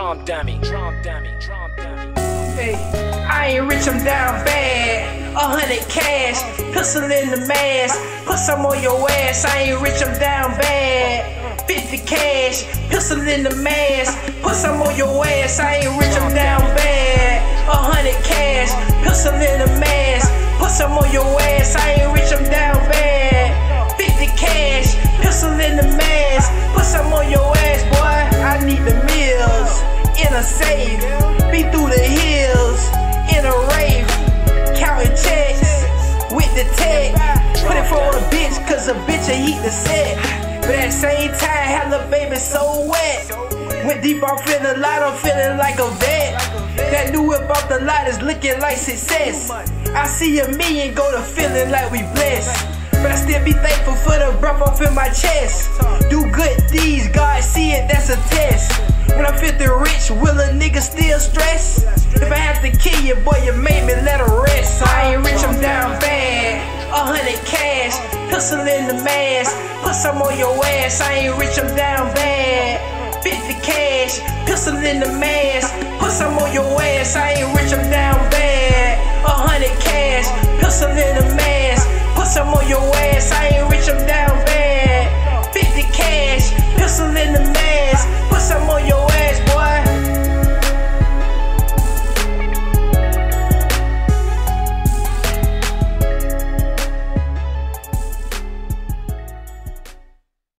Drum dummy. Hey, I ain't rich, I'm down bad. 100 cash, pistol in the mask. Put some on your ass. I ain't rich, I'm down bad. 50 cash, pistol in the mask. Put some on your ass. I ain't rich, I'm down bad. 100 cash, pistol in the mask. Put some on your ass. I ain't rich, I'm down bad. 50 cash, pistol in the mask. Put some on your ass, boy. I need the meals in a safe. Be through the hills in a rave. Counting checks with the tech. Put it for a bitch, cause a bitch will heat the set. But at the same time, have the baby so wet. Went deep, I'm feeling light, I'm feeling like a vet. That new whip off the lot is looking like success. I see a million go to feeling like we blessed. But I still be thankful for the breath off in my chest. Do good deeds, God see it, that's a test. When I'm 50 rich, will a nigga still stress? If I have to kill you, boy, you made me let her rest. I ain't rich, I'm down bad. 100 cash, pistol in the mask. Put some on your ass. I ain't rich, I'm down bad. 50 cash, pistol in the mask. Put some on your ass. I ain't rich, I'm down bad. 100 cash, pistol in the mask. Put some on your ass. I ain't rich, I'm down bad. 50 cash, pistol in the